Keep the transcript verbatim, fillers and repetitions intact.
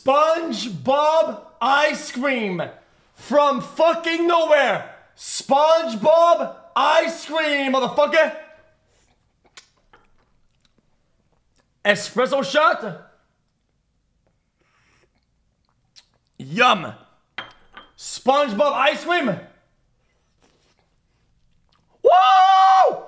SpongeBob ice cream from fucking nowhere. SpongeBob ice cream, motherfucker. Espresso shot. Yum. SpongeBob ice cream. Whoa!